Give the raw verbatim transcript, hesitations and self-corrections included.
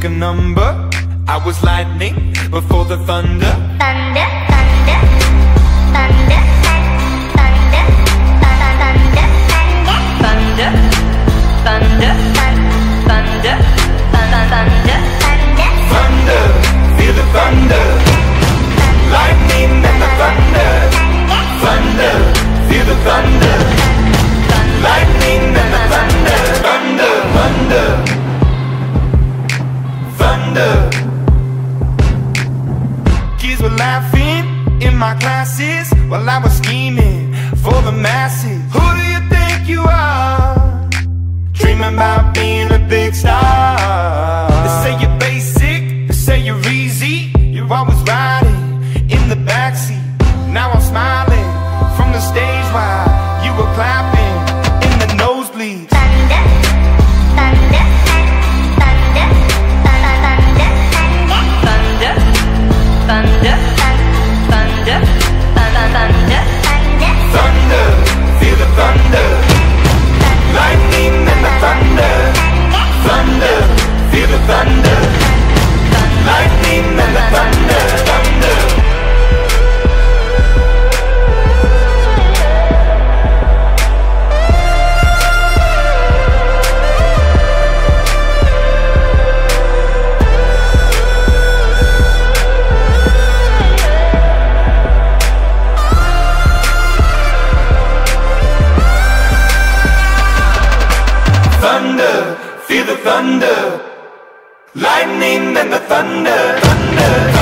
a number. I was lightning before the thunder. Thunder, thunder, thunder, thunder, thunder, thunder, thunder, thunder, thunder, thunder, thunder, feel the thunder. Lightning and the thunder. Thunder, feel the thunder. Lightning and the thunder. Thunder, thunder, thunder. Kids were laughing in my classes while I was scheming for the masses. Who do you think you are? Dreaming about being a big star. They say you're basic, they say you're easy. You're always riding in the backseat. Now I'm smiling from the stage while you were clapping in the nosebleeds. thunder, thunder, thunder, thunder, thunder, thunder, thunder, thunder, thunder, Thunder, feel the thunder. Lightning and the thunder. Thunder, feel the thunder. Lightning and the thunder. Thunder. Thunder, feel the thunder. Lightning and the thunder. Thunder.